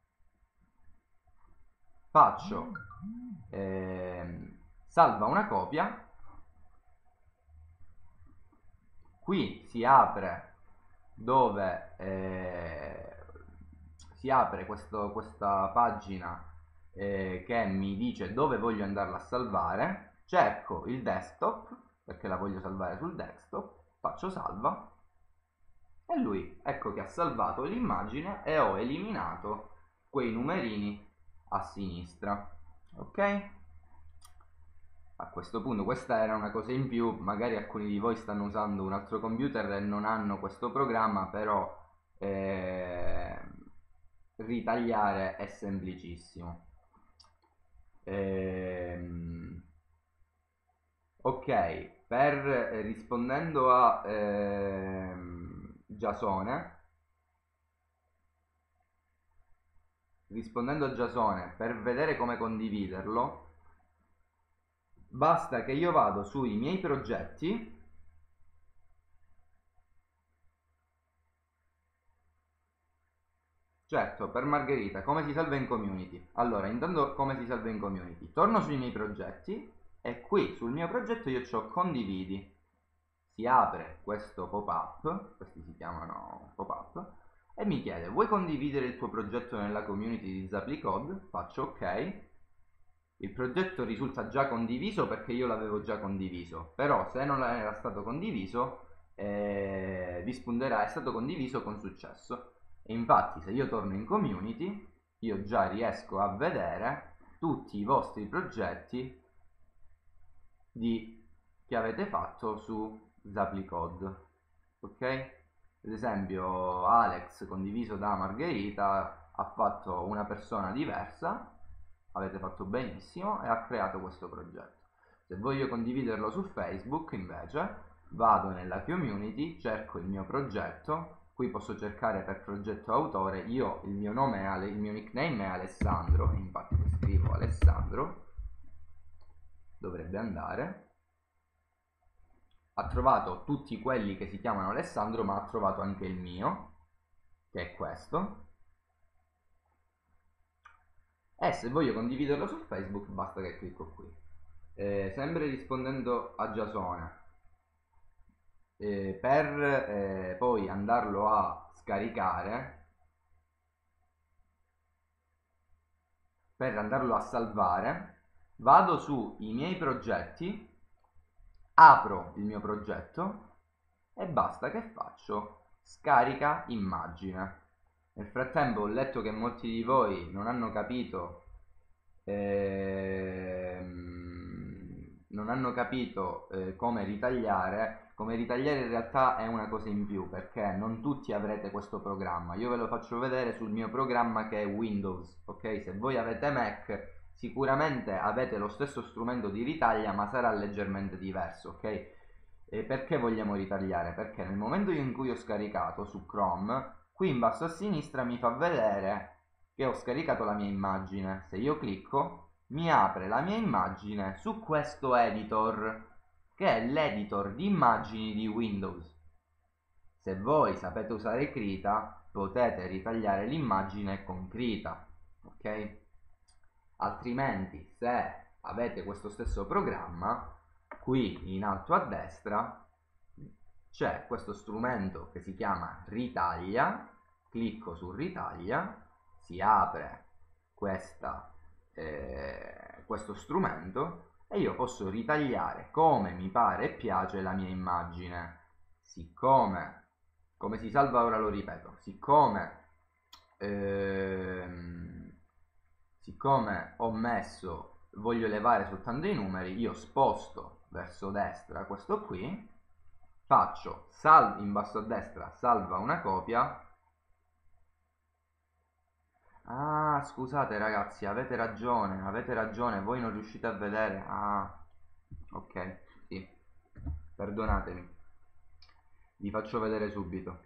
faccio salva una copia, qui si apre dove si apre questa pagina che mi dice dove voglio andarla a salvare, cerco il desktop perché la voglio salvare sul desktop, faccio salva e lui ecco che ha salvato l'immagine e ho eliminato quei numerini a sinistra. Ok? A questo punto questa era una cosa in più, magari alcuni di voi stanno usando un altro computer e non hanno questo programma, però ritagliare è semplicissimo. Ok, rispondendo a Giasone, per vedere come condividerlo, basta che io vado sui miei progetti, certo, per Margherita, come si salva in community? Allora, intanto come si salva in community? Torno sui miei progetti e qui sul mio progetto io ho condividi. Si apre questo pop-up, questi si chiamano pop-up, e mi chiede vuoi condividere il tuo progetto nella community di Zaplicode? Faccio ok. Il progetto risulta già condiviso perché io l'avevo già condiviso, però se non era stato condiviso vi risponderà è stato condiviso con successo. E infatti se io torno in community io già riesco a vedere tutti i vostri progetti che avete fatto su Zaplicode. Ok? Ad esempio Alex condiviso da Margherita ha fatto una persona diversa, avete fatto benissimo, e ha creato questo progetto. Se voglio condividerlo su Facebook invece vado nella community, cerco il mio progetto, qui posso cercare per progetto autore, il mio nickname è Alessandro, infatti scrivo Alessandro, dovrebbe andare. Ha trovato tutti quelli che si chiamano Alessandro, ma ha trovato anche il mio, che è questo. E se voglio condividerlo su Facebook basta che clicco qui. Sempre rispondendo a Giasone, per poi andarlo a scaricare, per andarlo a salvare, vado sui miei progetti, apro il mio progetto e basta che faccio scarica immagine. Nel frattempo ho letto che molti di voi non hanno capito come ritagliare. Come ritagliare in realtà è una cosa in più perché non tutti avrete questo programma. Io ve lo faccio vedere sul mio programma che è Windows, ok? Se voi avete Mac sicuramente avete lo stesso strumento di ritaglia ma sarà leggermente diverso, ok? E perché vogliamo ritagliare? Perché nel momento in cui ho scaricato su Chrome, qui in basso a sinistra mi fa vedere che ho scaricato la mia immagine. Se io clicco mi apre la mia immagine su questo editor, che è l'editor di immagini di Windows. Se voi sapete usare Krita potete ritagliare l'immagine con Krita, ok? Altrimenti se avete questo stesso programma, qui in alto a destra c'è questo strumento che si chiama ritaglia, clicco su ritaglia, si apre questo strumento e io posso ritagliare come mi pare e piace la mia immagine. Siccome, come si salva ora lo ripeto, siccome ho messo, voglio levare soltanto i numeri, io sposto verso destra questo qui faccio in basso a destra, salva una copia. Ah, scusate ragazzi, avete ragione, voi non riuscite a vedere. Ah, ok, sì, perdonatemi, vi faccio vedere subito.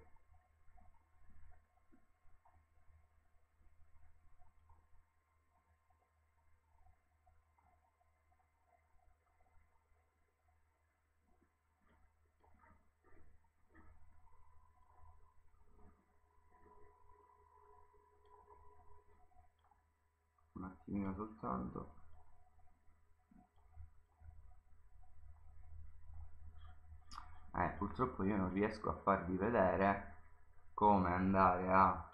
Un attimino soltanto. Purtroppo io non riesco a farvi vedere come andare a...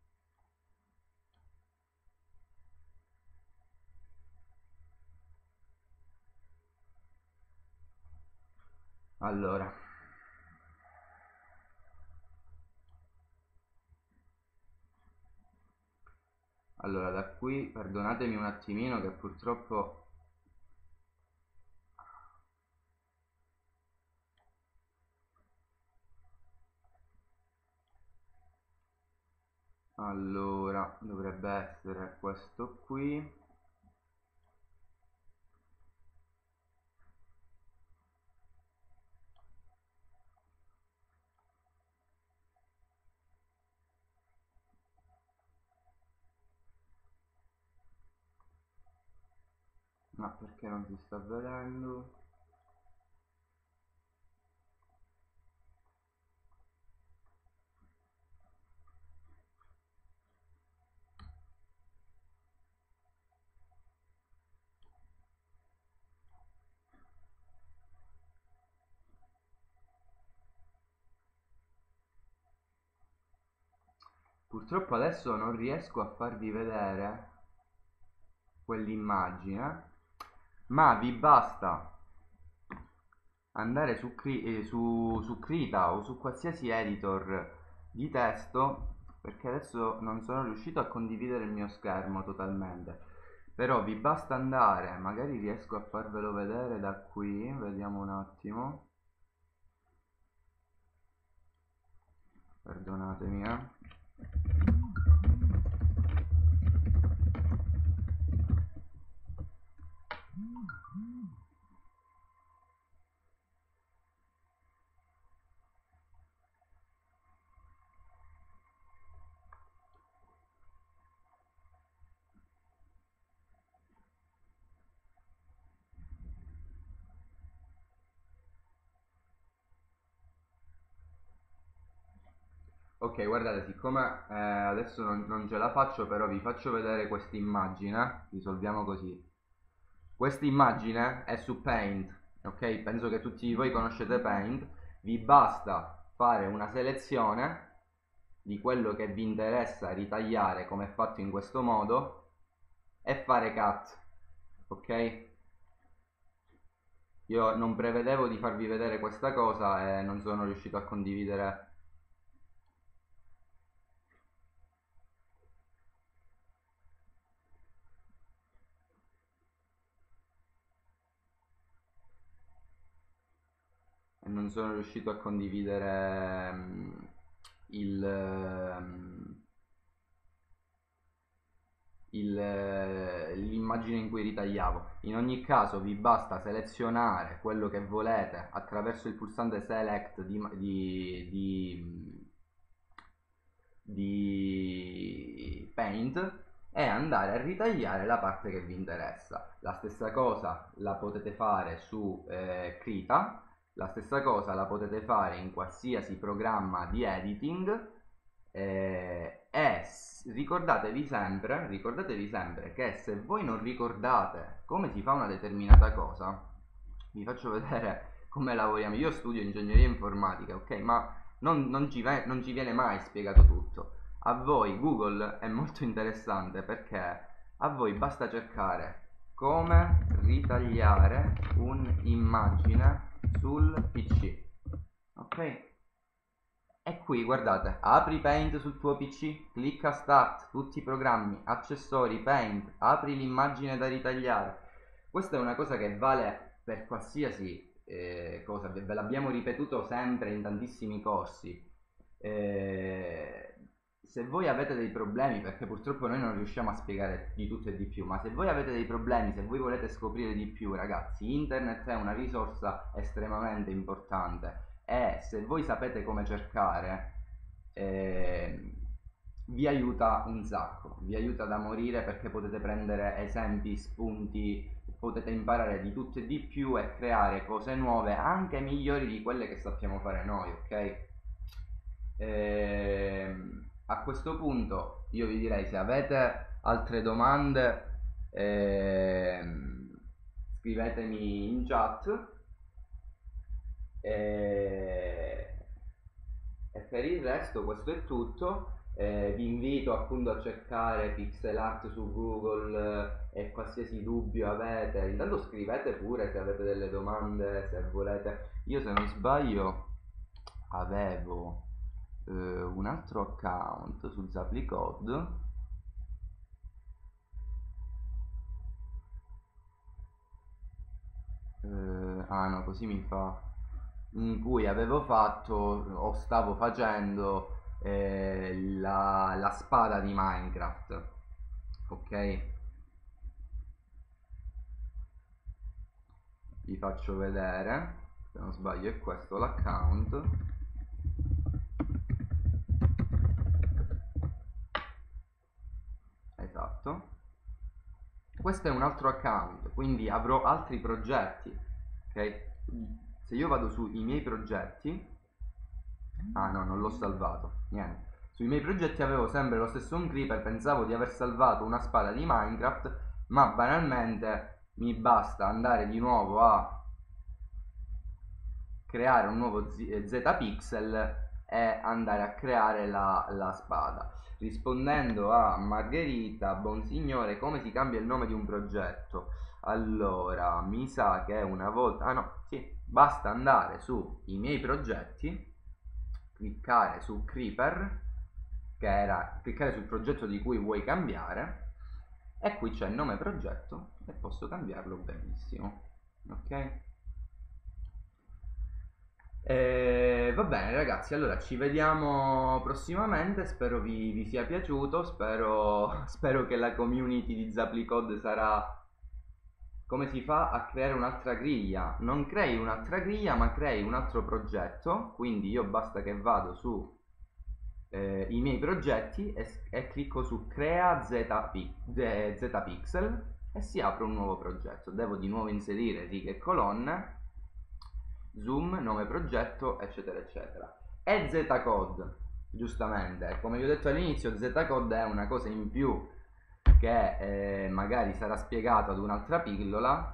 Allora, da qui perdonatemi un attimino che purtroppo... Allora, dovrebbe essere questo qui. Ma perché non si sta vedendo? Purtroppo adesso non riesco a farvi vedere quell'immagine, ma vi basta andare su Krita o su qualsiasi editor di testo, perché adesso non sono riuscito a condividere il mio schermo totalmente, però vi basta andare, magari riesco a farvelo vedere da qui, vediamo un attimo, perdonatemi. Ok, guardate, siccome adesso non ce la faccio, però vi faccio vedere questa immagine, risolviamo così. Questa immagine è su Paint, ok? Penso che tutti voi conoscete Paint, vi basta fare una selezione di quello che vi interessa ritagliare come è fatto in questo modo e fare cut, ok? Io non prevedevo di farvi vedere questa cosa e non sono riuscito a condividere. E non sono riuscito a condividere l'immagine in cui ritagliavo. In ogni caso vi basta selezionare quello che volete attraverso il pulsante select di Paint e andare a ritagliare la parte che vi interessa. La stessa cosa la potete fare su Krita, la stessa cosa la potete fare in qualsiasi programma di editing e ricordatevi sempre che se voi non ricordate come si fa una determinata cosa, vi faccio vedere come lavoriamo. Io studio ingegneria informatica, ok, ma non ci viene mai spiegato tutto. A voi Google è molto interessante perché a voi basta cercare come ritagliare un'immagine sul PC, ok? E qui guardate, apri Paint sul tuo PC, clicca Start, tutti i programmi, accessori, Paint, apri l'immagine da ritagliare. Questa è una cosa che vale per qualsiasi cosa, ve l'abbiamo ripetuto sempre in tantissimi corsi. Se voi avete dei problemi, perché purtroppo noi non riusciamo a spiegare di tutto e di più, ma se voi avete dei problemi, se voi volete scoprire di più, ragazzi, internet è una risorsa estremamente importante, e se voi sapete come cercare, vi aiuta un sacco, vi aiuta da morire, perché potete prendere esempi, spunti, potete imparare di tutto e di più e creare cose nuove, anche migliori di quelle che sappiamo fare noi, ok? A questo punto io vi direi, se avete altre domande, scrivetemi in chat, e, e per il resto questo è tutto. Vi invito appunto a cercare pixel art su Google, e qualsiasi dubbio avete, intanto scrivete pure se avete delle domande, se volete. Io, se non sbaglio, avevo un altro account su Zaplicode, ah no, così mi fa, in cui avevo fatto o stavo facendo la spada di Minecraft, ok? Vi faccio vedere, se non sbaglio è questo l'account. Esatto, questo è un altro account, quindi avrò altri progetti, ok? Se io vado sui miei progetti, ah no, non l'ho salvato, niente. Sui miei progetti avevo sempre lo stesso un creeper, pensavo di aver salvato una spada di Minecraft, ma banalmente mi basta andare di nuovo a creare un nuovo Zpixel e andare a creare la spada. Rispondendo a Margherita, buon signore, come si cambia il nome di un progetto? Allora, mi sa che una volta, ah no, sì, basta andare su i miei progetti, cliccare su Creeper, che era cliccare sul progetto di cui vuoi cambiare, e qui c'è il nome progetto e posso cambiarlo benissimo, ok? Va bene ragazzi, allora ci vediamo prossimamente, spero vi sia piaciuto, spero che la community di Zaplicode sarà... Come si fa a creare un'altra griglia? Non crei un'altra griglia, ma crei un altro progetto, quindi io basta che vado su i miei progetti e clicco su crea Zpixel e si apre un nuovo progetto. Devo di nuovo inserire righe e colonne, zoom, nome progetto, eccetera eccetera. E Zcode, giustamente, come vi ho detto all'inizio, Zcode è una cosa in più che magari sarà spiegato ad un'altra pillola.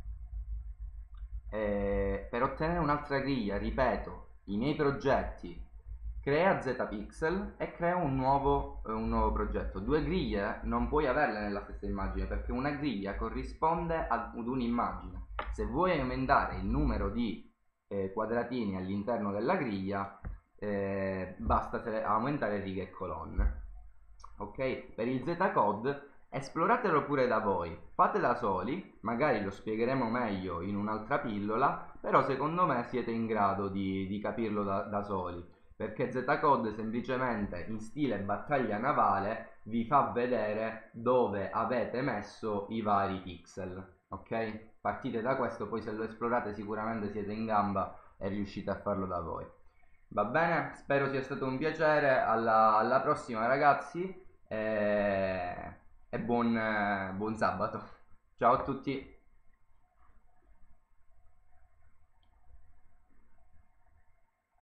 Per ottenere un'altra griglia, ripeto, i miei progetti, crea Zpixel e crea un nuovo progetto. Due griglie non puoi averle nella stessa immagine, perché una griglia corrisponde ad un'immagine. Se vuoi aumentare il numero di quadratini all'interno della griglia, basta aumentare righe e colonne, ok? Per il Zcode esploratelo pure da voi, fate da soli, magari lo spiegheremo meglio in un'altra pillola, però secondo me siete in grado di capirlo da soli, perché Zcode semplicemente in stile battaglia navale vi fa vedere dove avete messo i vari pixel, ok? Partite da questo, poi se lo esplorate sicuramente siete in gamba e riuscite a farlo da voi. Va bene? Spero sia stato un piacere, alla prossima ragazzi, e buon sabato. Ciao a tutti.